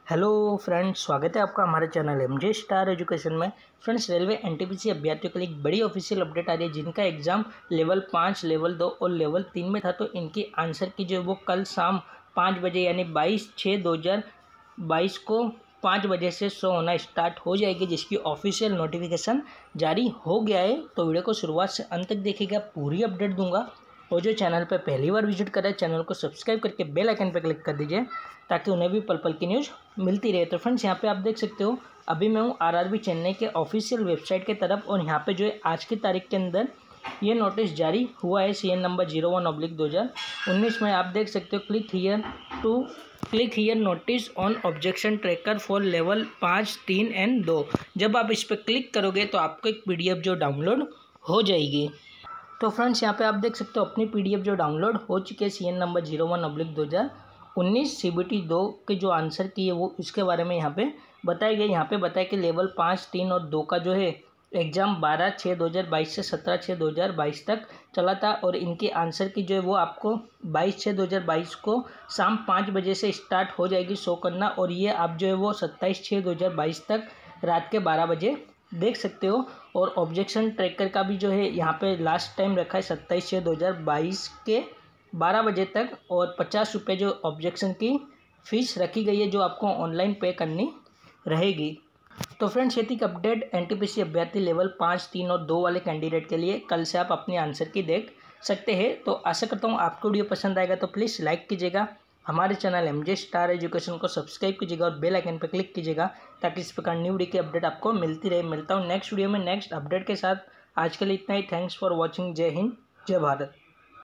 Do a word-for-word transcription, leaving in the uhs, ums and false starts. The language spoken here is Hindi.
हेलो फ्रेंड्स, स्वागत है आपका हमारे channel M J star education में। फ्रेंड्स, रेलवे एनटीपीसी अभ्यर्थियों के लिए एक बड़ी ऑफिशियल अपडेट आ रही है। जिनका एग्जाम लेवल पाँच, लेवल दो और लेवल तीन में था, तो इनकी आंसर की जो वो कल शाम पाँच बजे यानी बाईस छः दो हज़ार बाईस को पाँच बजे से शो होना स्टार्ट हो जाएगी, जिसकी ऑफिशियल नोटिफिकेशन जारी हो गया है। तो वीडियो को शुरुआत से अंत तक देखिएगा, पूरी अपडेट दूंगा। और जो चैनल पर पहली बार विजिट कर रहे हैं, चैनल को सब्सक्राइब करके बेल आइकन पर क्लिक कर दीजिए, ताकि उन्हें भी पल पल की न्यूज़ मिलती रहे। तो फ्रेंड्स, यहाँ पे आप देख सकते हो, अभी मैं हूँ आरआरबी चेन्नई के ऑफिशियल वेबसाइट के तरफ, और यहाँ पे जो है आज की तारीख के अंदर ये नोटिस जारी हुआ है, C N number zero one oblique दो हज़ार उन्नीस में। आप देख सकते हो, click here to click here notice on objection tracker for level पाँच, तीन एंड दो। जब आप इस पर क्लिक करोगे तो आपको एक पीडीएफ जो डाउनलोड हो जाएगी। तो फ्रेंड्स, यहाँ पे आप देख सकते हो अपनी पीडीएफ जो डाउनलोड हो चुकी है, C N number zero one oblique दो हज़ार उन्नीस सी बी टी दो के जो आंसर की है वो इसके बारे में यहाँ पे बताया गया। यहाँ पे बताया कि लेवल पाँच, तीन और दो का जो है एग्ज़ाम बारह छः दो हज़ार बाईस से सत्रह छः दो हज़ार बाईस तक चला था, और इनके आंसर की जो है वो आपको बाईस छः दो हज़ार बाईस को शाम पाँच बजे से स्टार्ट हो जाएगी शो करना, और ये आप जो है वो सत्ताईस छः दो हज़ार बाईस तक रात के बारह बजे देख सकते हो। और ऑब्जेक्शन ट्रैकर का भी जो है यहाँ पे लास्ट टाइम रखा है सत्ताईस छः दो हज़ार बाईस के बारह बजे तक, और पचास रुपये जो ऑब्जेक्शन की फ़ीस रखी गई है, जो आपको ऑनलाइन पे करनी रहेगी। तो फ्रेंड्स, ये थी अपडेट एनटीपीसी अभ्यर्थी लेवल पाँच, तीन और दो वाले कैंडिडेट के लिए। कल से आप अपने आंसर की देख सकते हैं। तो आशा करता हूँ आपको वीडियो पसंद आएगा, तो प्लीज़ लाइक कीजिएगा, हमारे channel M J star education को सब्सक्राइब कीजिएगा और बेल आइकन पर क्लिक कीजिएगा, ताकि इस प्रकार न्यू वीडियो की अपडेट आपको मिलती रहे। मिलता हूँ नेक्स्ट वीडियो में नेक्स्ट अपडेट के साथ। आज के लिए इतना ही। Thanks for watching. जय हिंद, जय भारत।